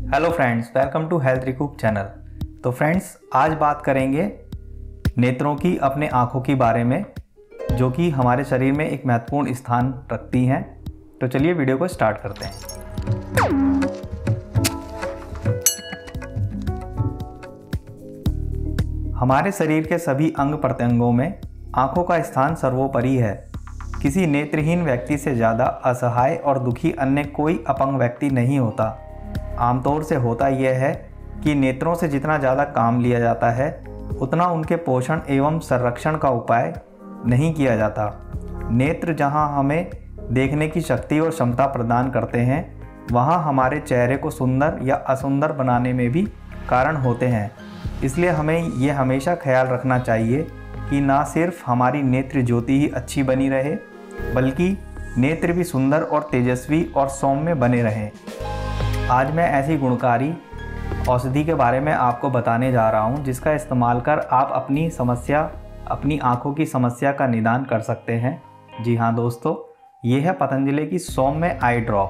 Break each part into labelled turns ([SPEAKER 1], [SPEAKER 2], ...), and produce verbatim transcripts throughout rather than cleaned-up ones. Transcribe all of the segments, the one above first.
[SPEAKER 1] Hello friends, welcome to health recoup channel. तो friends, आज बात करेंगे नेत्रों की, अपने आँखों के बारे में, जो कि हमारे शरीर में एक महत्वपूर्ण स्थान रखती हैं। तो चलिए वीडियो को स्टार्ट करते हैं। हमारे शरीर के सभी अंग प्रत्यंगों में आँखों का स्थान सर्वोपरि है। किसी नेत्रहीन व्यक्ति से ज़्यादा असहाय और दुखी अन्य कोई अपंग व्यक्ति नहीं होता। आमतौर से होता यह है कि नेत्रों से जितना ज़्यादा काम लिया जाता है, उतना उनके पोषण एवं संरक्षण का उपाय नहीं किया जाता। नेत्र जहां हमें देखने की शक्ति और क्षमता प्रदान करते हैं, वहां हमारे चेहरे को सुंदर या असुंदर बनाने में भी कारण होते हैं। इसलिए हमें यह हमेशा ख्याल रखना चाहिए कि ना सिर्फ हमारी नेत्र ज्योति ही अच्छी बनी रहे, बल्कि नेत्र भी सुंदर और तेजस्वी और सौम्य बने रहें। आज मैं ऐसी गुणकारी औषधि के बारे में आपको बताने जा रहा हूं, जिसका इस्तेमाल कर आप अपनी समस्या, अपनी आंखों की समस्या का निदान कर सकते हैं। जी हाँ दोस्तों, ये है पतंजलि की सौम्य आई ड्रॉप।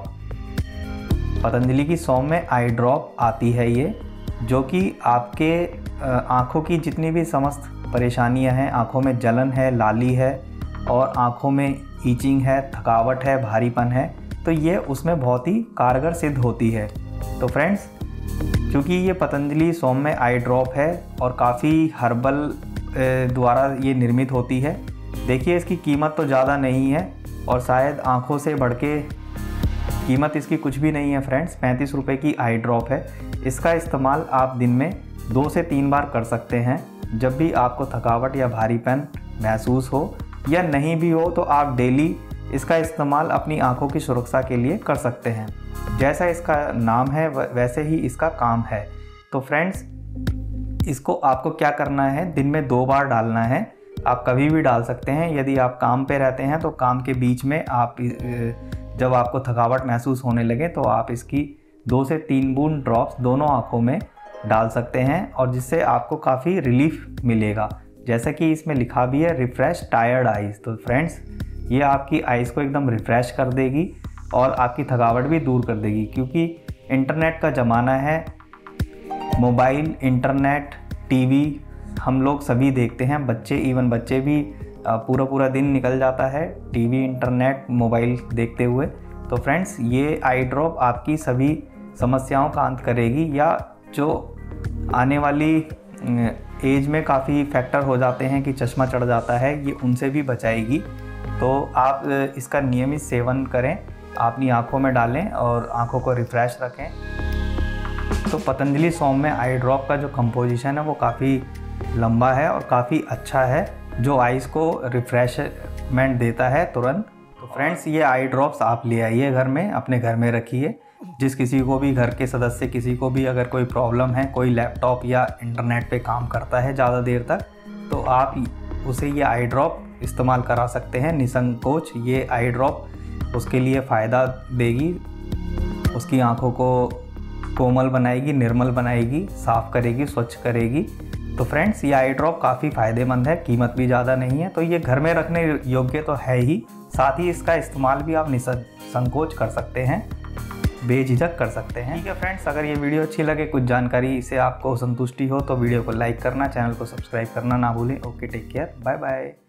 [SPEAKER 1] पतंजलि की सौम्य आई ड्रॉप आती है ये, जो कि आपके आंखों की जितनी भी समस्त परेशानियां हैं, आंखों में जलन है, लाली है और आंखों में ईचिंग है, थकावट है, भारीपन है, तो ये उसमें बहुत ही कारगर सिद्ध होती है। तो फ्रेंड्स, क्योंकि ये पतंजलि सौम्य आई ड्रॉप है और काफ़ी हर्बल द्वारा ये निर्मित होती है। देखिए, इसकी कीमत तो ज़्यादा नहीं है और शायद आँखों से बढ़ के कीमत इसकी कुछ भी नहीं है फ्रेंड्स। पैंतीस रुपये की आई ड्रॉप है। इसका इस्तेमाल आप दिन में दो से तीन बार कर सकते हैं। जब भी आपको थकावट या भारीपन महसूस हो या नहीं भी हो, तो आप डेली इसका इस्तेमाल अपनी आंखों की सुरक्षा के लिए कर सकते हैं। जैसा इसका नाम है वैसे ही इसका काम है। तो फ्रेंड्स, इसको आपको क्या करना है, दिन में दो बार डालना है। आप कभी भी डाल सकते हैं। यदि आप काम पे रहते हैं तो काम के बीच में आप जब आपको थकावट महसूस होने लगे तो आप इसकी दो से तीन बूंद ड्रॉप्स दोनों आँखों में डाल सकते हैं, और जिससे आपको काफ़ी रिलीफ मिलेगा। जैसा कि इसमें लिखा भी है, रिफ्रेश टायर्ड आइज़। तो फ्रेंड्स, ये आपकी आइज़ को एकदम रिफ़्रेश कर देगी और आपकी थकावट भी दूर कर देगी। क्योंकि इंटरनेट का ज़माना है, मोबाइल, इंटरनेट, टीवी हम लोग सभी देखते हैं। बच्चे, इवन बच्चे भी पूरा पूरा दिन निकल जाता है टीवी, इंटरनेट, मोबाइल देखते हुए। तो फ्रेंड्स, ये आई ड्रॉप आपकी सभी समस्याओं का अंत करेगी, या जो आने वाली एज में काफ़ी फैक्टर हो जाते हैं कि चश्मा चढ़ जाता है, ये उनसे भी बचाएगी। तो आप इसका नियमित सेवन करें, अपनी आँखों में डालें और आँखों को रिफ़्रेश रखें। तो पतंजलि सौम्य आई ड्रॉप का जो कंपोजिशन है वो काफ़ी लंबा है और काफ़ी अच्छा है, जो आइज़ को रिफ़्रेशमेंट देता है तुरंत। तो फ्रेंड्स, ये आई ड्रॉप्स आप ले आइए घर में, अपने घर में रखिए। जिस किसी को भी, घर के सदस्य किसी को भी अगर कोई प्रॉब्लम है, कोई लैपटॉप या इंटरनेट पे काम करता है ज़्यादा देर तक, तो आप उसे ये आई ड्रॉप इस्तेमाल करा सकते हैं निसंकोच। ये आई ड्रॉप उसके लिए फ़ायदा देगी, उसकी आंखों को कोमल बनाएगी, निर्मल बनाएगी, साफ़ करेगी, स्वच्छ करेगी। तो फ्रेंड्स, ये आई ड्रॉप काफ़ी फ़ायदेमंद है, कीमत भी ज़्यादा नहीं है, तो ये घर में रखने योग्य तो है ही, साथ ही इसका इस्तेमाल भी आप निसंकोच कर सकते हैं, बेझिझक कर सकते हैं। ठीक है फ्रेंड्स, अगर ये वीडियो अच्छी लगे, कुछ जानकारी से आपको संतुष्टि हो, तो वीडियो को लाइक करना, चैनल को सब्सक्राइब करना ना भूलें। Okay, take care, bye bye.